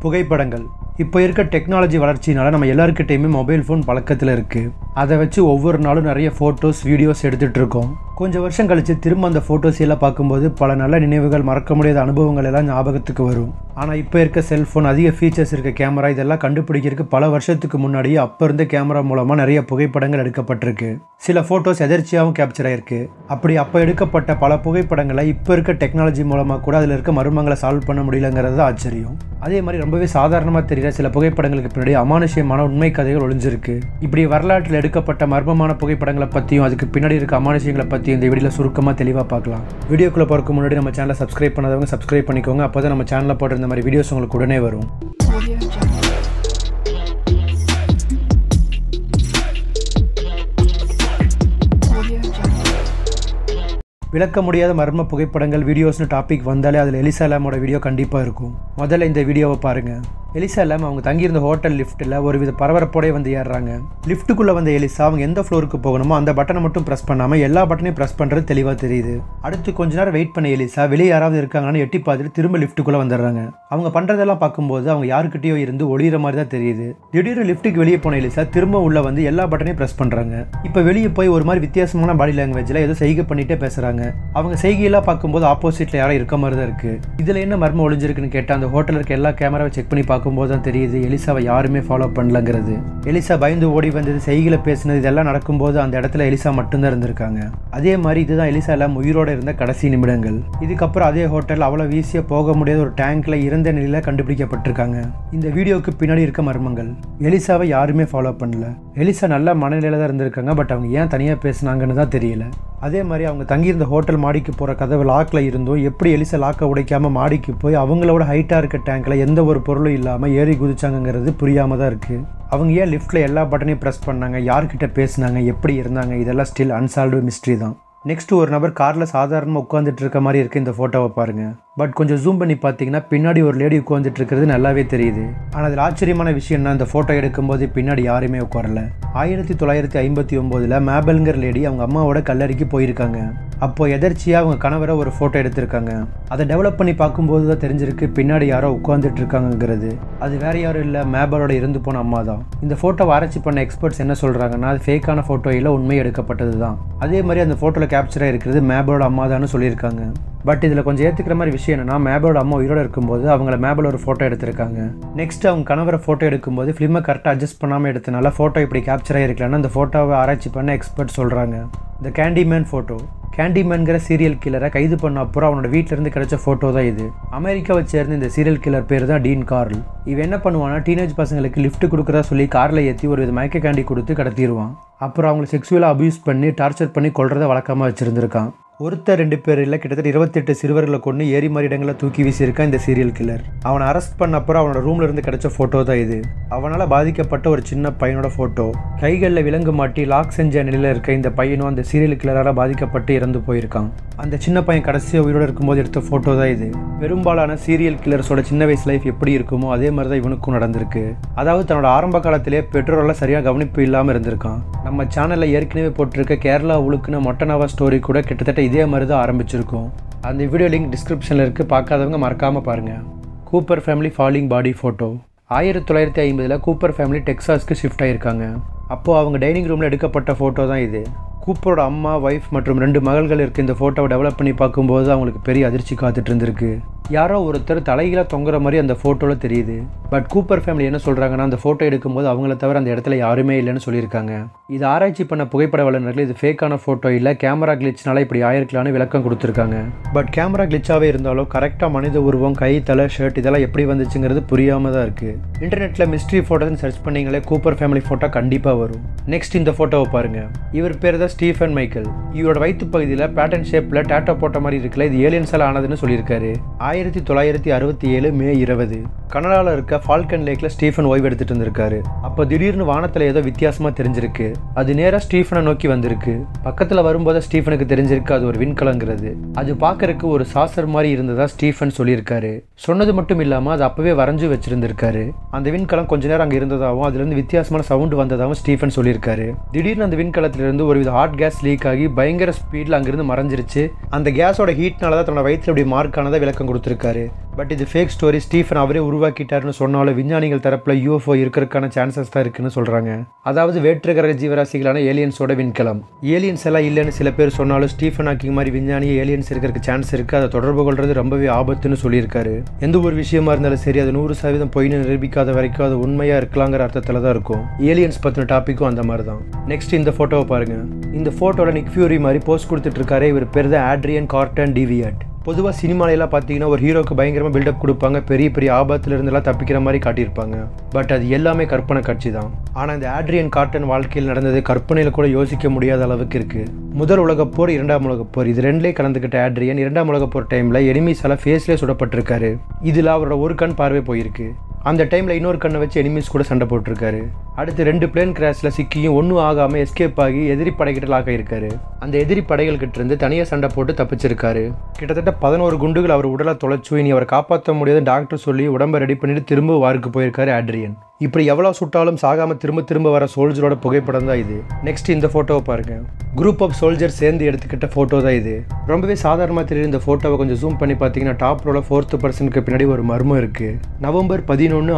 புகைப்படங்கள். இப்போ இருக்க டெக்னாலஜி வளர்ச்சினால நம்ம எல்லாருக்கிட்டையுமே மொபைல் ஃபோன் பழக்கத்தில் இருக்குது. அதை வச்சு ஒவ்வொரு நாளும் நிறைய ஃபோட்டோஸ் வீடியோஸ் எடுத்துகிட்டு இருக்கோம். கொஞ்சம் வருஷம் கழித்து திரும்ப அந்த ஃபோட்டோஸ் எல்லாம் பார்க்கும்போது பல நல்ல நினைவுகள், மறக்க முடியாத அனுபவங்கள் எல்லாம் ஞாபகத்துக்கு வரும். ஆனால் இப்போ இருக்க செல்ஃபோன், அதிக ஃபீச்சர்ஸ் இருக்க கேமரா இதெல்லாம் கண்டுபிடிக்கிறதுக்கு பல வருஷத்துக்கு முன்னாடியே அப்போ இருந்த கேமரா மூலமாக நிறைய புகைப்படங்கள் எடுக்கப்பட்டிருக்கு. சில ஃபோட்டோஸ் எதர்ச்சியாகவும் கேப்சர் ஆகிருக்கு. அப்படி அப்போ எடுக்கப்பட்ட பல புகைப்படங்களை இப்போ இருக்க டெக்னாலஜி மூலமாக கூட அதில் இருக்க மர்மங்களை சால்வ் பண்ண முடியலங்கிறது தான் ஆச்சரியம். அதே மாதிரி ரொம்பவே சாதாரணமாக தெரிகிற சில புகைப்படங்களுக்கு பின்னாடி அமானுஷ்யமான உண்மை கதைகள் ஒளிஞ்சிருக்கு. இப்படி வரலாற்றில் எடுக்கப்பட்ட மர்மமான புகைப்படங்களை பற்றியும் அதுக்கு பின்னாடி இருக்க அமானுஷ்யங்களை பற்றியும் இந்த வீடியோவில் சுருக்கமாக தெளிவாக பார்க்கலாம். வீடியோக்குள்ளே போகிறதுக்கு முன்னாடி நம்ம சேனலை சப்ஸ்கிரைப் பண்ணாதவங்க சப்ஸ்கிரைப் பண்ணிக்கோங்க. அப்போ தான் நம்ம சேனலில் போடுற இந்த மாதிரி வீடியோஸ் உங்களுக்கு உடனே வரும். விளக்க முடியாத மர்ம புகைப்படங்கள் வீடியோஸ்னு டாபிக் வந்தாலே அதில் எலிசா லாமோட வீடியோ கண்டிப்பாக இருக்கும். முதல்ல இந்த வீடியோவை பாருங்கள். எலிசா லாம் அவங்க தங்கியிருந்த ஹோட்டல் லிஃப்ட்டில் ஒரு வித பரபரப்போடே வந்து ஏறுறாங்க. லிஃப்ட்டுக்குள்ளே வந்த எலிசா அவங்க எந்த ஃப்ளோருக்கு போகணுமோ அந்த பட்டனை மட்டும் ப்ரெஸ் பண்ணாமல் எல்லா பட்டனையும் ப்ரெஸ் பண்ணுறது தெளிவாக தெரியுது. அடுத்து கொஞ்ச நேரம் வெயிட் பண்ண எலிசா வெளியே யாராவது இருக்காங்கன்னு எட்டி பார்த்துட்டு திரும்ப லிஃப்ட்டுக்குள்ளே வந்துடுறாங்க. அவங்க பண்ணுறதெல்லாம் பார்க்கும்போது அவங்க யாருக்கிட்டேயோ இருந்து ஒளிகிற மாதிரி தான் தெரியுது. திடீர்னு லிஃப்ட்டுக்கு வெளியே போன எலிசா திரும்ப உள்ளே வந்து எல்லா பட்டனையும் ப்ரெஸ் பண்ணுறாங்க. இப்போ வெளியே போய் ஒரு மாதிரி வித்தியாசமான பாடி லாங்குவேஜில் ஏதோ செய்கை பண்ணிகிட்டே பேசுகிறாங்க. அவங்க செய்கையெல்லாம் பார்க்கும்போது ஆப்போசிட்டில் யாரோ இருக்க மாதிரி தான் இருக்குது. இதில் என்ன மர்மம் ஒளிஞ்சிருக்குன்னு கேட்டால் அந்த ஹோட்டலில் இருக்க எல்லா கேமராவை செக் பண்ணி பார்க்கும்போது தான் தெரியுது எலிசாவை யாருமே ஃபாலோ பண்ணலங்கிறது. எலிசா பயந்து ஓடி வந்தது, செய்கையில பேசினது இதெல்லாம் நடக்கும்போது அந்த இடத்துல எலிசா மட்டும்தான் இருந்திருக்காங்க. அதே மாதிரி இதுதான் எலிசா லாம் உயிரோட இருந்த கடைசி நிமிடங்கள். இதுக்கப்புறம் அதே ஹோட்டல் அவ்வளோ வீசியாக போக முடியாத ஒரு டேங்க்ல இறந்த நிலையில கண்டுபிடிக்கப்பட்டிருக்காங்க. இந்த வீடியோவுக்கு பின்னாடி இருக்க மர்மங்கள். எலிசாவை யாருமே ஃபாலோ பண்ணல. எலிசா நல்ல மனநிலையில தான் இருந்திருக்காங்க. பட் அவங்க ஏன் தனியாக பேசினாங்கன்னு தான் தெரியல. அதே மாதிரி அவங்க தங்கியிருந்த ஹோட்டல் மாடிக்கு போகிற கதவு லாக்கில் இருந்தும் எப்படி எலிசா லாக்கை உடைக்காமல் மாடிக்கு போய் அவங்களோட ஹைட்டாக இருக்க டேங்கில் எந்த ஒரு பொருளும் இல்லாமல் ஏறி குதிச்சாங்கிறது புரியாமல் தான் இருக்குது. அவங்க ஏன் லிஃப்ட்டில் எல்லா பட்டனையும் ப்ரெஸ் பண்ணாங்க, யார்கிட்ட பேசினாங்க, எப்படி இருந்தாங்க, இதெல்லாம் ஸ்டில் அன்சால்வ்டு மிஸ்ட்ரி தான். நெக்ஸ்ட் ஒரு நபர் காரில் சாதாரணமாக உட்காந்துட்டு இருக்க மாதிரி இருக்குது. இந்த ஃபோட்டோவை பாருங்கள். பட் கொஞ்சம் ஜூம் பண்ணி பார்த்தீங்கன்னா பின்னாடி ஒரு லேடி உட்காந்துட்டு இருக்கிறது நல்லாவே தெரியுது. ஆனால் அதில் ஆச்சரியமான விஷயம்னா இந்த ஃபோட்டோ எடுக்கும்போது பின்னாடி யாருமே உட்காரல. 1959 மேபல்ங்கிற லேடி அவங்க அம்மாவோட கல்லறைக்கு போயிருக்காங்க. அப்போ எதர்ச்சியாக அவங்க கணவரை ஒரு ஃபோட்டோ எடுத்திருக்காங்க. அதை டெவலப் பண்ணி பார்க்கும்போது தான் தெரிஞ்சிருக்கு பின்னாடி யாரோ உட்காந்துட்டு இருக்காங்கிறது. அது வேற யாரும் இல்லை, மேபலோட இறந்து போன அம்மா தான். இந்த ஃபோட்டோவை ஆராய்ச்சி பண்ண எக்ஸ்பர்ட்ஸ் என்ன சொல்கிறாங்கன்னா அது ஃபேக்கான ஃபோட்டோ இல்லை, உண்மை எடுக்கப்பட்டது தான். அதே மாதிரி அந்த ஃபோட்டோவில் கேப்சராக இருக்கிறது மேபலோட அம்மா தான் சொல்லியிருக்காங்க. பட் இதில் கொஞ்சம் ஏற்றுக்கிற மாதிரி விஷயம் என்னன்னா மேபலோட அம்மா உயிரோடு இருக்கும்போது அவங்கள மேபல் ஒரு ஃபோட்டோ எடுத்திருக்காங்க. நெக்ஸ்ட் அவங்க கணவரை ஃபோட்டோ எடுக்கும்போது ஃபிலிமை கரெக்டாக அட்ஜஸ்ட் பண்ணாமல் எடுத்தனால ஃபோட்டோ இப்படி கேப்சர் ஆகிருக்கலான்னு அந்த ஃபோட்டோவை ஆராய்ச்சி பண்ண எக்ஸ்பர்ட் சொல்கிறாங்க. இந்த கேண்டிமேன் ஃபோட்டோ. கேண்டிமேன்கிற சீரியல் கில்லரை கைது பண்ண அப்புறம் அவனோட வீட்டிலேருந்து கிடைச்ச ஃபோட்டோ தான் இது. அமெரிக்காவை சேர்ந்த இந்த சீரியல் கில்லர் பேர் தான் டீன் கார்ல். இவன் என்ன பண்ணுவான்னா டீனேஜ் பசங்களுக்கு லிஃப்ட் கொடுக்குறதா சொல்லி காரில் ஏற்றி ஒரு வித மயக்க கேண்டி கொடுத்து கடத்திடுவான். அப்புறம் அவங்களை செக்ஸுவலாக அபியூஸ் பண்ணி டார்ச்சர் பண்ணி கொள்றதை வழக்கமாக வச்சுருந்துருக்கான். ஒருத்தர் 2 பேர் இல்லை, கிட்டத்தட்ட 28 சிறுவர்களை கொண்டு ஏரி மாதிரி இடங்களை தூக்கி வீசியிருக்கான் இந்த சீரியல் கில்லர். அவனை அரெஸ்ட் பண்ண அப்புறம் அவனோட ரூம்ல இருந்து கிடைச்ச ஃபோட்டோ தான் இது. அவனால் பாதிக்கப்பட்ட ஒரு சின்ன பையனோட ஃபோட்டோ. கைகளில் விலங்கு மாட்டி லாக் செஞ்ச நிலையில் இருக்க இந்த பையனும் அந்த சீரியல் கில்லரால் பாதிக்கப்பட்டு இறந்து போயிருக்கான். அந்த சின்ன பையன் கடைசியாக உயிரோடு இருக்கும்போது எடுத்த ஃபோட்டோ தான் இது. பெரும்பாலான சீரியல் கில்லர்ஸோட சின்ன வயசு லைஃப் எப்படி இருக்குமோ அதே மாதிரி தான் இவனுக்கும் நடந்திருக்கு. அதாவது தன்னோட ஆரம்ப காலத்திலே பெற்றோரெல்லாம் சரியாக கவனிப்பு இல்லாமல் இருந்திருக்கான். நம்ம சேனலில் ஏற்கனவே போட்டிருக்க கேரளா உழுக்குன மொட்டனாவா ஸ்டோரி கூட கிட்டத்தட்ட இதே மாதிரி தான் ஆரம்பிச்சிருக்கும். அந்த வீடியோ லிங்க் டிஸ்கிரிப்ஷனில் இருக்குது, பார்க்காதவங்க மறக்காமல் பாருங்கள். Cooper family falling body photo. 1950 Cooper family டெக்சாஸ்க்கு ஷிஃப்ட் ஆகியிருக்காங்க. அப்போது அவங்க டைனிங் ரூமில் எடுக்கப்பட்ட ஃபோட்டோ தான் இது. கூப்பரோட அம்மா, ஒய்ஃப் மற்றும் 2 மகள்கள் இருக்க இந்த ஃபோட்டோவை டெவலப் பண்ணி பார்க்கும்போது அவங்களுக்கு பெரிய அதிர்ச்சி காத்துட்டு இருந்திருக்கு. யாரோ ஒருத்தர் தலைகீழாக தொங்குற மாதிரி அந்த ஃபோட்டோவில் தெரியுது. பட் கூப்பர் ஃபேமிலி என்ன சொல்கிறாங்கன்னா அந்த ஃபோட்டோ எடுக்கும்போது அவங்கள தவிர அந்த இடத்துல யாருமே இல்லைன்னு சொல்லியிருக்காங்க. இது ஆராய்ச்சி பண்ண புகைப்பட வல்லுநர்கள் இது ஃபேக்கான ஃபோட்டோ இல்லை, கேமரா கிளிச்னால இப்படி ஆயிருக்கலான்னு விளக்கம் கொடுத்துருக்காங்க. பட் கேமரா கிளிச்சாகவே இருந்தாலும் கரெக்டாக மனித உருவம், கை, தலை, ஷர்ட் இதெல்லாம் எப்படி வந்துச்சுங்கிறது புரியாமல் தான் இருக்குது. இன்டர்நெட்டில் மிஸ்ட்ரி ஃபோட்டோன்னு சர்ச் பண்ணிங்களே கூப்பர் ஃபேமிலி ஃபோட்டோ கண்டிப்பாக வரும். நெக்ஸ்ட் இந்த ஃபோட்டோவை பாருங்கள். இவர் பேர் தான் ஸ்டீஃபன் மைக்கேல். இவரோட வயிற்று பகுதியில் பேட்டர்ன் ஷேப்பில் டேட்டோ போட்ட மாதிரி இருக்குல்ல, இது ஏலியன்ஸால் ஆனதுன்னு சொல்லியிருக்காரு. 1967 மே 20 கனடாவில் இருக்க ஃபால்கன் லேக்கில் ஸ்டீஃபன் ஓய்வு எடுத்துகிட்டு இருந்திருக்காரு. அப்போ திடீர்னு வானத்தில் ஏதோ வித்தியாசமாக தெரிஞ்சிருக்கு. அது நேராக ஸ்டீஃபனை நோக்கி வந்திருக்கு. பக்கத்தில் வரும்போது ஸ்டீஃபனுக்கு தெரிஞ்சிருக்கு அது ஒரு விண்கலங்கிறது. அது பார்க்கறதுக்கு ஒரு சாசர் மாதிரி இருந்ததா ஸ்டீஃபன் சொல்லியிருக்காரு. சொன்னது மட்டும் இல்லாமல் அது அப்பவே வரைஞ்சு வச்சிருந்திருக்காரு. அந்த விண்கலம் கொஞ்ச நேரம் அங்கே இருந்ததாகவும் அதுலேருந்து வித்தியாசமான சவுண்டு வந்ததாகவும் ஸ்டீஃபன் சொல்லியிருக்காரு. திடீர்னு அந்த விண்கலத்திலிருந்து ஒரு வித ஹாட் கேஸ் லீக் ஆகி பயங்கர ஸ்பீடில் அங்கிருந்து மறைஞ்சிருச்சு. அந்த கேஸோட ஹீட்னால தான் தன்னோட வயிற்றில் இப்படி மார்க் ஆனதா விளக்கம் கொடுத்துருக்காரு. பட் இது ஃபேக் ஸ்டோரி. ஸ்டீஃபன் அவரே உருவாக்கிட்டாருன்னு சொன்னாலும் விஞ்ஞானிகள் தரப்பில் UFO இருக்கிறதுக்கான சான்சஸ் தான் இருக்குன்னு சொல்கிறாங்க. அதாவது வேற்று கிரக ஜீவராசிகளான ஏலியன்ஸோட விண்கலம். ஏலியன்ஸ் எல்லாம் இல்லைன்னு சில பேர் சொன்னாலும் ஸ்டீஃபன் ஹாக்கிங் மாதிரி விஞ்ஞானியே ஏலியன்ஸ் இருக்கிறதுக்கு சான்ஸ் இருக்குது, அதை தொடர்பு கொள்வது ரொம்பவே ஆபத்துன்னு சொல்லியிருக்காரு. எந்த ஒரு விஷயமா இருந்தாலும் சரி அது 100% பொய்னு நிரூபிக்காத வரைக்கும் அது உண்மையாக இருக்கலாங்கிற அர்த்தத்தில் தான் இருக்கும். ஏலியன்ஸ் பற்றின டாப்பிக்கும் அந்த மாதிரி தான். நெக்ஸ்ட் இந்த ஃபோட்டோவை பாருங்க. இந்த ஃபோட்டோவில் நிக் ஃபியூரி மாதிரி போஸ்ட் கொடுத்துட்டு இருக்காரு. இவர் பேர் தான் ஆட்ரியன் கார்டன் டிவியட். பொதுவாக சினிமாலெல்லாம் பார்த்தீங்கன்னா ஒரு ஹீரோக்கு பயங்கரமாக பில்டப் கொடுப்பாங்க, பெரிய பெரிய ஆபத்துல இருந்தெல்லாம் தப்பிக்கிற மாதிரி காட்டியிருப்பாங்க. பட் அது எல்லாமே கற்பனை காட்சி தான். ஆனால் இந்த ஆட்ரியன் கார்டன் வாழ்க்கையில் நடந்தது கற்பனையில் கூட யோசிக்க முடியாத அளவுக்கு இருக்குது. முதல் உலகப்போர், 2ஆம் உலகப்போர் இது ரெண்டுலேயே கலந்துக்கிட்ட ஆட்ரியன் 2ஆம் உலகப்போர் டைமில் எனிமீஸ் எல்லாம் ஃபேஸ்லேயே சுடப்பட்டிருக்காரு. இதில் அவரோட ஒரு கண் பார்வை போயிருக்கு. அந்த டைமில் இன்னொரு கண்ணை வச்சு எனிமீஸ் கூட சண்டை போட்டிருக்காரு. அடுத்து 2 பிளேன் கிராஷில் சிக்கியும் ஒன்றும் ஆகாமல் எஸ்கேப் ஆகி எதிரி படைகிட்ட லாக் ஆகியிருக்காரு. அந்த எதிரி படைகள் கிட்ட இருந்து தனியாக சண்டை போட்டு தப்பிச்சிருக்காரு. கிட்டத்தட்ட 11 குண்டுகள் அவர் உடலை தொலைச்சு இனி அவரை காப்பாற்ற முடியாத டாக்டர் சொல்லி உடம்பை ரெடி பண்ணிட்டு திரும்ப வாருக்கு போயிருக்காரு ஆட்ரியன். இப்படி எவ்வளோ சுட்டாலும் சாகாமல் திரும்ப வர சோல்ஜரோட புகைப்படம் தான் இது. நெக்ஸ்ட் இந்த ஃபோட்டோவை பாருங்க. குரூப் ஆஃப் சோல்ஜர் சேர்ந்து எடுத்துக்கிட்ட ஃபோட்டோ தான் இது. ரொம்பவே சாதாரணமாக தெரியுது. இந்த ஃபோட்டோவை கொஞ்சம் ஜூம் பண்ணி பார்த்தீங்கன்னா டாப் ரோல 4th பர்சனுக்கு பின்னாடி ஒரு மர்மம் இருக்குது. November 11,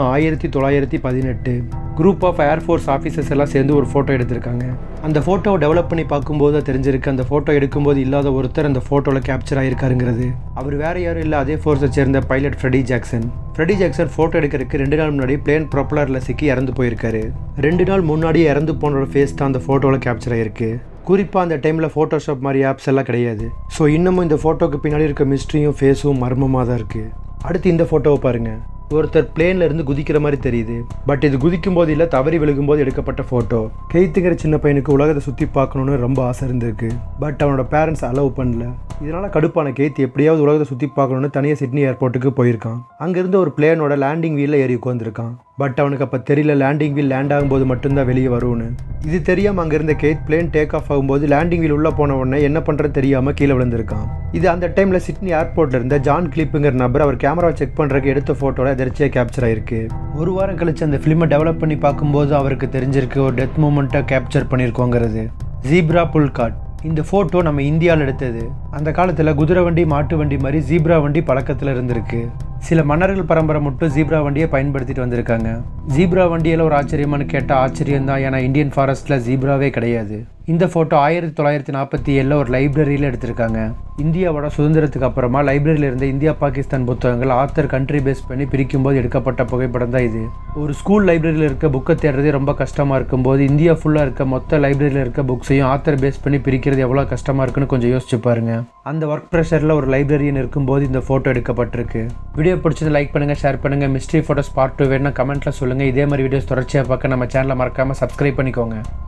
1918 group of air force officers எல்லாம் சேர்ந்து ஒரு ஃபோட்டோ எடுத்திருக்காங்க. அந்த ஃபோட்டோவை டெவலப் பண்ணி பார்க்கும்போது தெரிஞ்சிருக்கு அந்த ஃபோட்டோ எடுக்கும்போது இல்லாத ஒருத்தர் அந்த ஃபோட்டோவில் கேப்சர் ஆகிருக்காருங்கிறது. அவர் வேறு யாரும் இல்லை, அதே ஃபோர்ஸை சேர்ந்த pilot Freddie Jackson. Freddie Jackson photo எடுக்கிறதுக்கு 2 நாள் முன்னாடி பிளேன் ப்ரொப்பலரில் சிக்கி இறந்து போயிருக்காரு. 2 நாள் முன்னாடியே இறந்து போனோட ஃபேஸ் தான் அந்த ஃபோட்டோவில் கேப்சர் ஆகிருக்கு. குறிப்பாக அந்த டைமில் ஃபோட்டோஷாப் மாதிரி ஆப்ஸ் எல்லாம் கிடையாது. ஸோ இன்னமும் இந்த ஃபோட்டோக்கு பின்னாடி இருக்க மிஸ்ட்ரியும் ஃபேஸும் மர்மமாக தான் இருக்குது. அடுத்து இந்த ஃபோட்டோவை பாருங்கள். ஒருத்தர் பிளேன்ல இருந்து குதிக்கிற மாதிரி தெரியுது. பட் இது குதிக்கும் போது இல்லை, தவறி விழுகும்போது எடுக்கப்பட்ட ஃபோட்டோ. கெய்த்துங்கிற சின்ன பையனுக்கு உலகத்தை சுற்றி பார்க்கணுன்னு ரொம்ப ஆசை இருந்திருக்கு. பட் அவனோட பேரண்ட்ஸ் அலோவ் பண்ணல. இதனால கடுப்பான கெய்த் எப்படியாவது உலகத்தை சுற்றி பார்க்கணுன்னு தனியாக சிட்னி ஏர்போர்ட்டுக்கு போயிருக்கான். அங்கேருந்து ஒரு பிளேனோட லேண்டிங் வீலில் ஏறி உட்காந்துருக்கான். பட் அவனுக்கு அப்போ தெரியல லேண்டிங் வீல் லேண்ட் ஆகும்போது மட்டும்தான் வெளியே வரும்னு. இது தெரியாமல் அங்கேருந்த கெய்த் பிளேன் டேக் ஆஃப் ஆகும்போது லேண்டிங் வீல் உள்ளே போன உடனே என்ன பண்ணுறது தெரியாமல் கீழே விழுந்திருக்கான். இது அந்த டைமில் சிட்னி ஏர்போர்ட்டில் இருந்த ஜான் கிளிப்புங்கிற நபர் அவர் கேமராவை செக் பண்ணுறதுக்கு எடுத்த ஃபோட்டோவில் எதிர்ச்சியாக கேப்சர் ஆயிருக்கு. ஒரு வாரம் கழிச்சு அந்த ஃபிலிமை டெவலப் பண்ணி பார்க்கும்போது அவருக்கு தெரிஞ்சிருக்கு ஒரு டெத் மூமெண்ட்டை கேப்சர் பண்ணியிருக்கோங்கிறது. ஜீப்ரா புல்காட். இந்த ஃபோட்டோ நம்ம இந்தியாவில் எடுத்தது. அந்த காலத்தில் குதிரை வண்டி, மாட்டு வண்டி மாதிரி ஜீப்ரா வண்டி பழக்கத்தில் இருந்திருக்கு. சில மன்னர்கள் பரம்பரை மட்டும் ஜீப்ரா வண்டியை பயன்படுத்திட்டு வந்திருக்காங்க. ஜீப்ரா வண்டியில் ஒரு ஆச்சரியமானு கேட்டால் ஆச்சரியம் தான். ஏன்னா இந்தியன் ஃபாரஸ்ட்டில் ஜீப்ராவே கிடையாது. இந்த ஃபோட்டோ 1947 ஒரு லைப்ரரியில் எடுத்திருக்காங்க. இந்தியாவோட சுதந்திரத்துக்கு அப்புறமா லைப்ரரியில் இருந்த இந்தியா பாகிஸ்தான் புத்தகங்கள் ஆத்தர் கண்ட்ரி பேஸ் பண்ணி பிரிக்கும்போது எடுக்கப்பட்ட புகைப்படம் தான் இது. ஒரு ஸ்கூல் லைப்ரரியில் இருக்க புக்கை தேடுறதே ரொம்ப கஷ்டமாக இருக்கும்போது இந்தியா ஃபுல்லாக இருக்க மொத்த லைப்ரரியில் இருக்க புக்ஸையும் ஆத்தர் பேஸ் பண்ணி பிரிக்கிறது எவ்வளோ கஷ்டமாக இருக்குன்னு கொஞ்சம் யோசிச்சு பாருங்க. அந்த ஒர்க் ப்ரெஷரில் ஒரு லைப்ரரியன் இருக்கும்போது இந்த ஃபோட்டோ எடுக்கப்பட்டிருக்கு. வீடியோ பிடிச்சது லைக் பண்ணுங்கள், ஷேர் பண்ணுங்கள். மிஸ்ட்ரி ஃபோட்டோஸ் பார்ட் 2 வேணும்னா கமெண்ட்டில் சொல்லுங்கள். இதே மாதிரி வீடியோஸ் தொடர்ச்சியாக பார்க்க நம்ம சேனலை மறக்காமல் சப்ஸ்கிரைப் பண்ணிக்கோங்க.